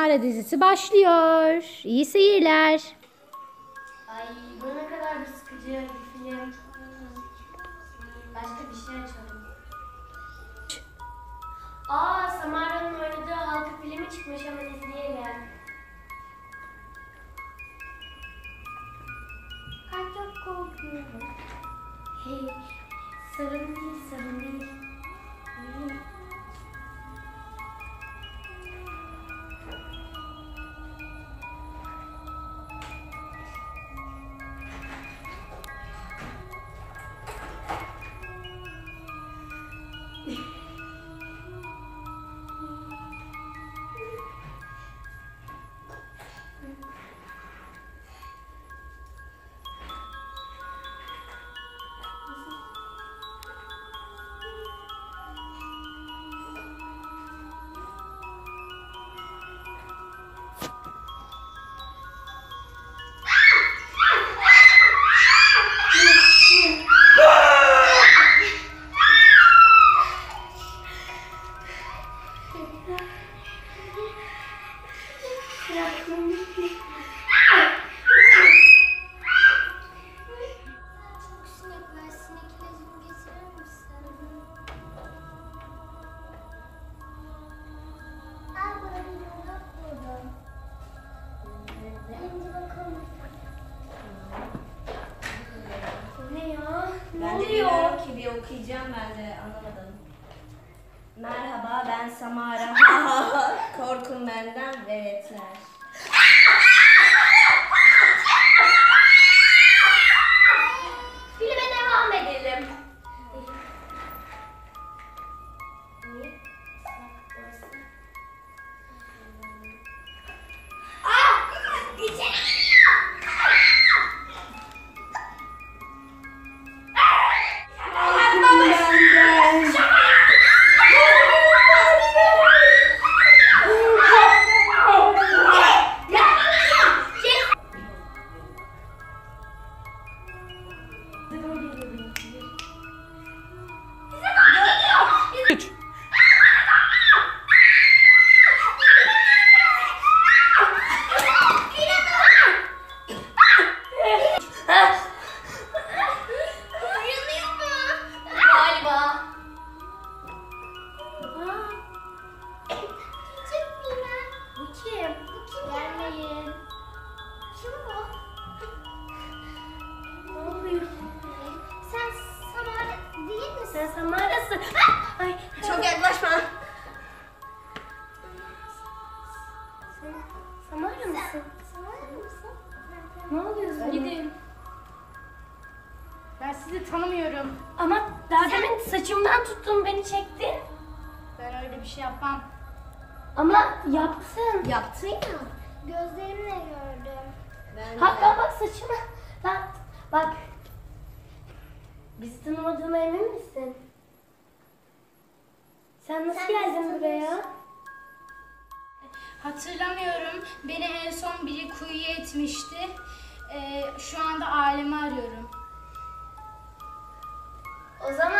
Samara dizisi başlıyor. İyi seyirler. Ay bu ne kadar bir sıkıcı bir film. Başka bir şey açalım. Samara'nın oynadığı halka filmi çıkmış, hemen izleyelim. Ay çok korkuyorum. Hey, sorun değil, sorun değil. Bir okuyacağım, ben de anlamadım. Merhaba, ben Samara. Korkun benden veletler. Filme devam edelim. Samara'sın. Ay, çok yaklaşma. Samara mısın? Samara mısın? Ne oluyorsun? Gidin. Ben sizi tanımıyorum. Ama daha demin saçımdan tuttun, beni çektin. Ben öyle bir şey yapmam. Ama yaptın. Yaptın ya. Gözlerimle gördüm. Ben de. Hatta bak saçıma. Bak. Bizi tanımadığına emin misin? Sen nasıl geldin buraya? Hatırlamıyorum. Beni en son biri kuyuya etmişti. Şu anda ailemi arıyorum. O zaman